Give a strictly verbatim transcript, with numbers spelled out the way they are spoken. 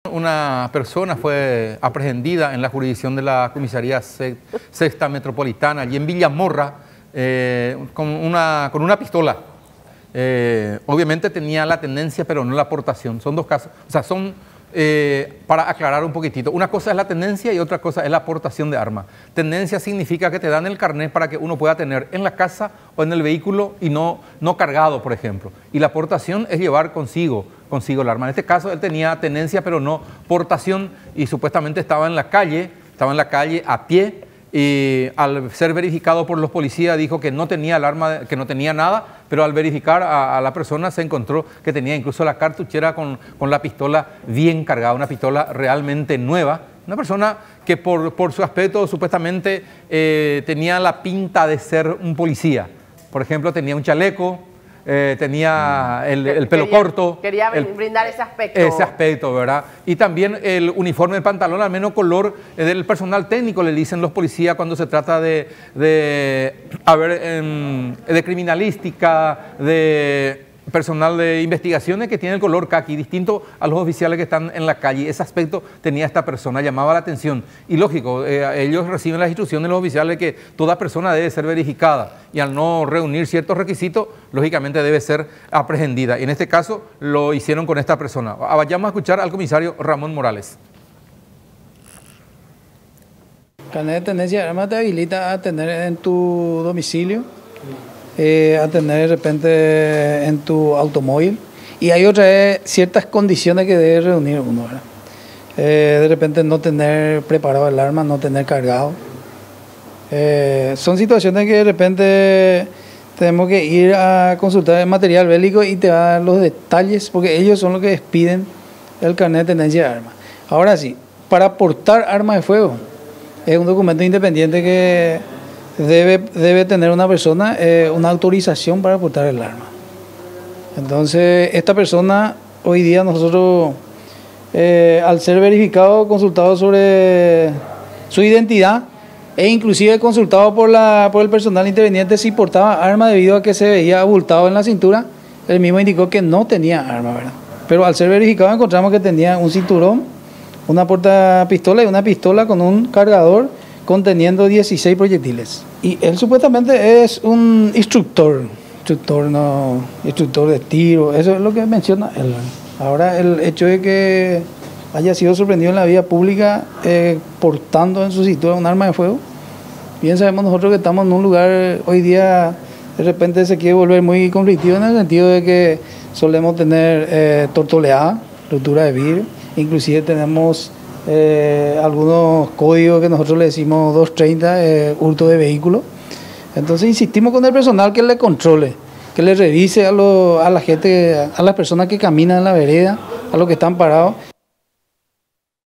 Una persona fue aprehendida en la jurisdicción de la comisaría Sexta Metropolitana, allí en Villamorra, eh, con, una, con una pistola. Eh, obviamente tenía la tenencia, pero no la aportación. Son dos casos. O sea, son, eh, para aclarar un poquitito, una cosa es la tenencia y otra cosa es la aportación de armas. Tenencia significa que te dan el carnet para que uno pueda tener en la casa o en el vehículo y no, no cargado, por ejemplo. Y la aportación es llevar consigo, consigo el arma. En este caso él tenía tenencia, pero no portación, y supuestamente estaba en la calle, estaba en la calle a pie, y al ser verificado por los policías dijo que no tenía el arma, que no tenía nada, pero al verificar a, a la persona se encontró que tenía incluso la cartuchera con, con la pistola bien cargada, una pistola realmente nueva. Una persona que por, por su aspecto supuestamente eh, tenía la pinta de ser un policía. Por ejemplo, tenía un chaleco, eh, tenía el, el pelo quería, corto. Quería el, brindar ese aspecto. Ese aspecto, ¿verdad? Y también el uniforme de pantalón, al menos color eh, del personal técnico, le dicen los policías cuando se trata de, de, a ver, eh, de criminalística, de personal de investigaciones, que tiene el color caqui, distinto a los oficiales que están en la calle. Ese aspecto tenía esta persona, llamaba la atención. Y lógico, eh, ellos reciben las instrucciones de los oficiales que toda persona debe ser verificada y al no reunir ciertos requisitos, lógicamente debe ser aprehendida. Y en este caso lo hicieron con esta persona. Vayamos a escuchar al comisario Ramón Morales. Carnet de tenencia de armas te habilita a tener en tu domicilio, Eh, a tener de repente en tu automóvil, y hay otras eh, ciertas condiciones que debe reunir uno, ¿verdad? Eh, de repente no tener preparado el arma, no tener cargado. Eh, son situaciones que de repente tenemos que ir a consultar el material bélico y te va a dar los detalles, porque ellos son los que expiden el carnet de tenencia de armas. Ahora sí, para portar armas de fuego es un documento independiente que Debe, debe tener una persona eh, una autorización para portar el arma. Entonces, esta persona, hoy día nosotros, eh, al ser verificado, consultado sobre su identidad, e inclusive consultado por, la, por el personal interveniente si portaba arma, debido a que se veía abultado en la cintura, él mismo indicó que no tenía arma, ¿verdad? Pero al ser verificado encontramos que tenía un cinturón, una portapistola y una pistola con un cargador conteniendo dieciséis proyectiles. Y él supuestamente es un instructor, instructor, no, instructor de tiro, eso es lo que menciona él. Ahora, el hecho de que haya sido sorprendido en la vía pública eh, portando en su cintura un arma de fuego, bien sabemos nosotros que estamos en un lugar, hoy día de repente se quiere volver muy conflictivo, en el sentido de que solemos tener eh, tortoleada, ruptura de vidrio, inclusive tenemos Eh, algunos códigos que nosotros le decimos doscientos treinta, eh, hurto de vehículo. Entonces insistimos con el personal que le controle, que le revise a, lo, a la gente, a las personas que caminan en la vereda, a los que están parados,